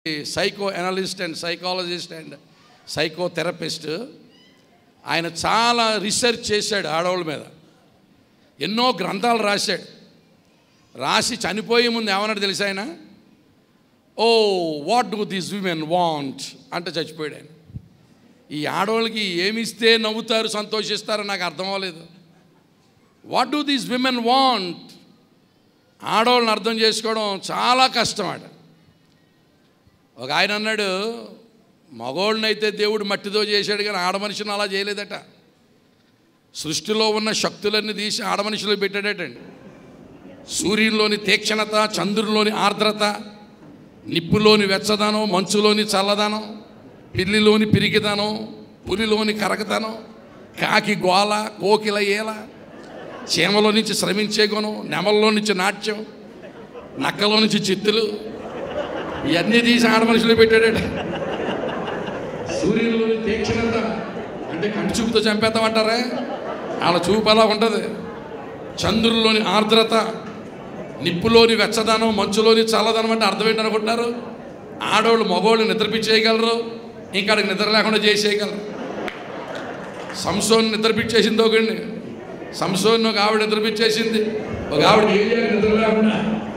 Psycho analyst and psychologist and psychotherapist. ఆయన చాలా research చేశాడు ఆడవాళ్ళ మీద, ఎన్నో గ్రంథాలు రాశాడు. రాసి చనిపోయే ముందు ఏమన్నాడు తెలుసా ఆయన? Oh what do these women want అంటే చచ్చిపోయాడు ఆయన. ఈ ఆడవాళ్ళకి ఏమిస్తే నవ్వుతారు, సంతోషిస్తారో నాకు అర్థం అవ్వలేదు. What do these women want? ఆడవాళ్ళని అర్థం చేసుకోవడం చాలా కష్టం ఆడ. ఒక ఆయన అన్నాడు, మగోళ్ళనైతే దేవుడు మట్టితో చేశాడు కానీ ఆడ మనిషిని అలా చేయలేదట. సృష్టిలో ఉన్న శక్తులన్నీ తీసి ఆడ మనిషిలో పెట్టాడటండి. సూర్యునిలోని తీక్షణత, చంద్రునిలోని ఆర్ద్రత, నిప్పులోని వెచ్చదనం, మంచులోని చల్లదనం, పిల్లిలోని పిరికిదనం, పులిలోని కరకదనం, కాకి గోల, కోకిల ఏల, చీమలో నుంచి శ్రమించే గుణం, నెమల్లో నుంచి నాట్యం, నక్కలో నుంచి చిత్తులు, ఇవన్నీ తీసి ఆడ మనుషులు పెట్టాడట. సూర్యునిలోని తీక్షణత అంటే కంటి చూపుతో చంపేస్తామంటారా? అలా చూపు అలా ఉంటుంది. చంద్రుల్లోని ఆర్ద్రత, నిప్పులోని వెచ్చదనం, మంచులోని చల్లదనం అంటే అర్థం ఏంటనుకుంటున్నారు? ఆడవాళ్ళు మగవాళ్ళు నిద్రపిచ్చేయగలరు, ఇంకా అక్కడికి నిద్ర లేకుండా చేసేయగలరు. సంసోన్ నిద్రపిచ్చేసింది ఒకడిని, సంసోన్ ఒక ఆవిడ నిద్రపిచ్చేసింది, ఒక ఆవిడ నిద్ర లేకుండా.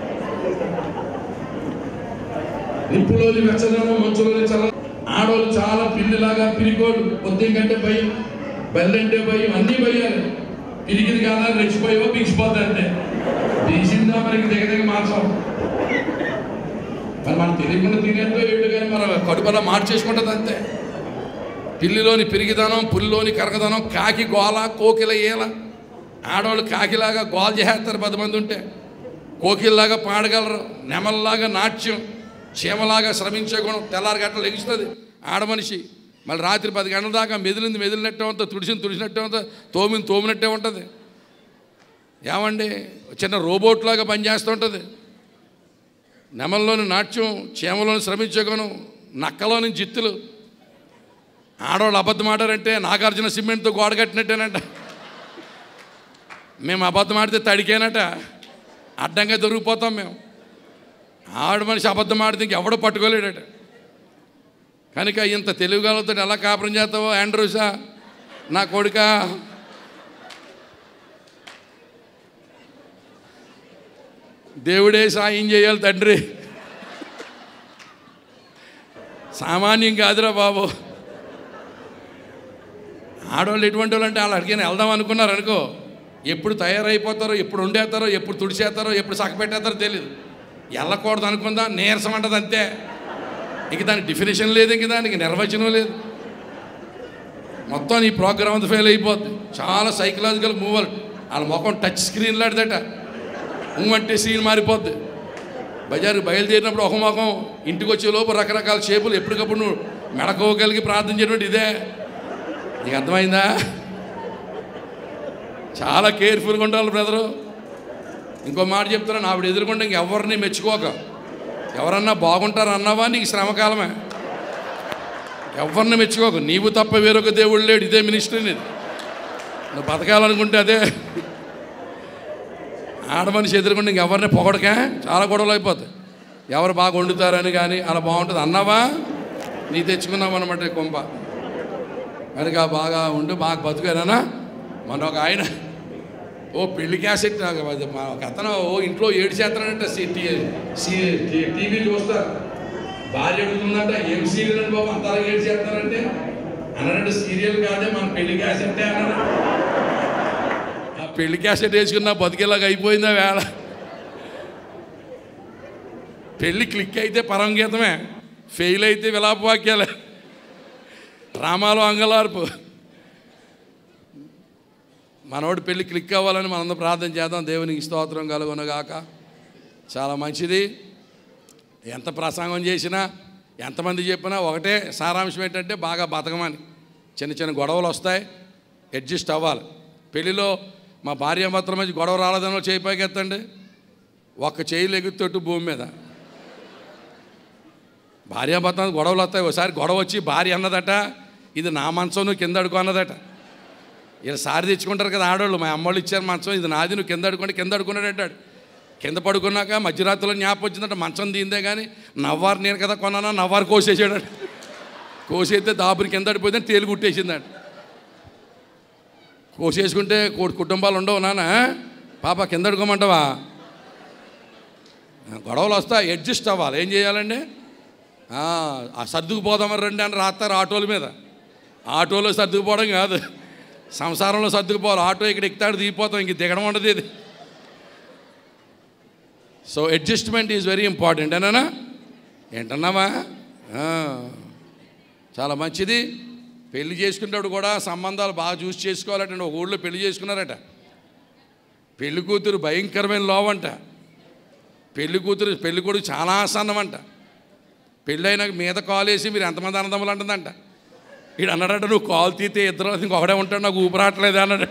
నిప్పులోని వెచ్చదనం, మంచులోని చల్ల. ఆడవాళ్ళు చాలా పిల్లిలాగా పిరికోడు, పొద్దున కంటే భయం, బెల్లంటే భయం, అన్నీ భయాలు. పిరికిది కాదా రెచ్చిపోయావో బిగిసిపోద్ది అంతే. తీసిందా మనకి దగ్గర మార్చాం. మరి మనం తెలియకుండా తినేంతో ఏడు కానీ మనం కడుపులా మార్చేసుకుంటుంది అంతే. పిల్లిలోని పిరిగిదనం, పులిలోని కరగదనం, కాకి గోల, కోకిల ఏల. ఆడవాళ్ళు కాకిలాగా గోల చేస్తారు 10 మంది ఉంటే, కోకిల్లాగా పాడగలరు, నెమల్లాగా నాట్యం, చీమలాగా శ్రమించే గుణం. తెల్లారి గంటలు లెగుస్తుంది ఆడ మనిషి. మళ్ళీ రాత్రి 10 గంటల దాకా మెదిలినట్టే ఉంటుంది, తుడిచినట్టే ఉంటుంది, తోమినట్టే ఉంటుంది. ఏమండి, చిన్న రోబోట్లాగా పనిచేస్తూ ఉంటుంది. నెమల్లోని నాట్యం, చీమలోని శ్రమించే గుణం, నక్కలోని జిత్తులు. ఆడవాళ్ళు అబద్ధం ఆడారంటే నాగార్జున సిమెంట్తో గోడ కట్టినట్టేనట. మేము అబద్ధం ఆడితే తడికేనట, అడ్డంగా దొరికిపోతాం మేము. ఆడ మనిషి అబద్ధం ఆడితే ఇంకెవడో పట్టుకోలేడట. కనుక ఇంత తెలివిగలతో ఎలా కాపురం చేస్తావో ఆండ్రూసా నా కొడుక. దేవుడే సాయం చేయాలి తండ్రి, సామాన్యం కాదురా బాబు. ఆడవాళ్ళు ఎటువంటి వాళ్ళు అంటే వాళ్ళు అడిగిన వెళ్దాం అనుకున్నారు అనుకో, ఎప్పుడు తయారైపోతారో, ఎప్పుడు వండేస్తారో, ఎప్పుడు తుడిచేస్తారో, ఎప్పుడు సక్కపెట్టేస్తారో తెలియదు. వెళ్ళకూడదు అనుకుందా, నీరసం అంటది అంతే. ఇంక దానికి డెఫినేషన్ లేదు, ఇంక దానికి నిర్వచనం లేదు. మొత్తం ఈ ప్రోగ్రామ్ అంతా ఫెయిల్ అయిపోద్ది. చాలా సైకలాజికల్ మూవల్. వాళ్ళ ముఖం టచ్ స్క్రీన్ లాంటిదట. అంటే సీన్ మారిపోద్ది. బజారుకి బయలుదేరినప్పుడు ఒక ముఖం, ఇంటికి వచ్చే లోపు రకరకాల షేపులు. ఎప్పటికప్పుడు నువ్వు మెడకోగలిగి ప్రార్థన చేయడం ఇదే. నీకు అర్థమైందా? చాలా కేర్ఫుల్గా ఉండాలి బ్రదరు. ఇంకో మాట చెప్తున్నాను, ఆవిడ ఎదుర్కొంటే ఇంకెవరిని మెచ్చుకోక. ఎవరన్నా బాగుంటారు అన్నావా, నీకు శ్రమకాలమే. ఎవరిని మెచ్చుకోక. నీవు తప్ప వేరొక దేవుడు లేడు. ఇదే మినిస్ట్రీ నీది. నువ్వు బతకాలనుకుంటే అదే. ఆడ మనిషి ఎదుర్కొంటే ఇంకెవరిని పొగడకే, చాలా గొడవలు అయిపోతాయి. ఎవరు బాగా వండుతారని కానీ అలా బాగుంటుంది అన్నావా, నీ తెచ్చుకున్నావు అనమాట కొంప. కనుక బాగా ఉండు, బాగా బతుకానా. మన ఒక ఆయన ఓ పెళ్లి క్యాసెట్, ఒక అతను ఓ ఇంట్లో 7 చేస్తానంటే టీవీ చూస్తా. భార్య అడుగుతుందంట, ఏం సీరియల్ అండి బాబు అంతలా 7 చేస్తారంటే అన్నాడంటే, సీరియల్ కాదే మన పెళ్లి క్యాసెట్టే అన్నాడు. ఆ పెళ్లి క్యాసెట్ వేసుకున్నా బతికేలాగా అయిపోయిందా వేళ. పెళ్ళి క్లిక్ అయితే పరమగీతమే, ఫెయిల్ అయితే విలాపవాక్యాలే, డ్రామాలో అంగలార్పు. మనోడు పెళ్ళి క్లిక్ అవ్వాలని మనందరం ప్రార్థన చేద్దాం. దేవునికి స్తోత్రం కలుగునుగాక. చాలా మంచిది. ఎంత ప్రసంగం చేసినా, ఎంతమంది చెప్పినా ఒకటే సారాంశం ఏంటంటే బాగా బతకమని. చిన్న చిన్న గొడవలు వస్తాయి, అడ్జస్ట్ అవ్వాలి. పెళ్ళిలో మా భార్యాభర్తల మధ్య గొడవ రాలేదనో చేయి పైకి ఎత్తండి. ఒక్క చేయిలు ఎగురుతోట్టు భూమి మీద. భార్యాభర్త గొడవలు వస్తాయి. ఒకసారి గొడవ వచ్చి భార్య అన్నదట, ఇది నా మంచం నువ్వు కింద అడుకో అన్నదట. ఇలా సారి తెచ్చుకుంటారు కదా ఆడవాళ్ళు, మా అమ్మోళ్ళు ఇచ్చారు మంచం, ఇది నాది నువ్వు కింద అడుకుంటే కింద అడుకున్నాడు అంటాడు. కింద పడుకున్నాక మధ్యరాత్రిలో జ్ఞాపకం వచ్చిందంటే మంచం దీందే కానీ నవ్వారు నేను కదా కొన్నానా నవ్వారు కోసేసాడు. కోసేస్తే దాపుని కింద పడిపోయిందని తేలు కుట్టేసిందంట. కోసేసుకుంటే కుటుంబాలు ఉండవు నాన్న, పాప కింద పడుకోమంటావా? గొడవలు వస్తాయి, అడ్జస్ట్ అవ్వాలి. ఏం చేయాలండి? సర్దుకుపోదామని రండి అని రాస్తారు ఆటోల మీద. ఆటోలో సర్దుకుపోవడం కాదు, సంసారంలో సర్దుకుపోవాలి. ఆటో ఇక్కడ ఎక్కుతాడు దిగిపోతాం, ఇంక దిగడం ఉండదు ఇది. So adjustment is very important అన్నా. ఏంటన్నావా? చాలా మంచిది. పెళ్లి చేసుకునేటప్పుడు కూడా సంబంధాలు బాగా చూసి చేసుకోవాలట. ఒక ఊళ్ళో పెళ్లి చేసుకున్నారట. పెళ్లి కూతురు భయంకరమైన లోవంట. పెళ్లి కొడుకు చాలా ఆసన్నమంట. పెళ్ళైనాక మీద కాలు వేసి మీరు ఎంతమంది అన్నదమ్ములు అంటుందంట. వీడు అన్నాడట, నువ్వు కాలు తీతే ఇద్దరు ఇంకొకడే ఉంటాడు, నాకు ఊపిరాట్లేదు అన్నాడు.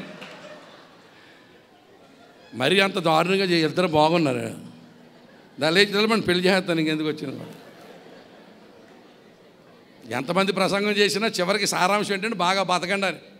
మరీ అంత దారుణంగా ఇద్దరు బాగున్నారు. దాని లేచి మనం పెళ్లి చేస్తాను, ఇంకెందుకు వచ్చింది. ఎంతమంది ప్రసంగం చేసినా చివరికి సారాంశం ఏంటంటే బాగా బతకండి అని.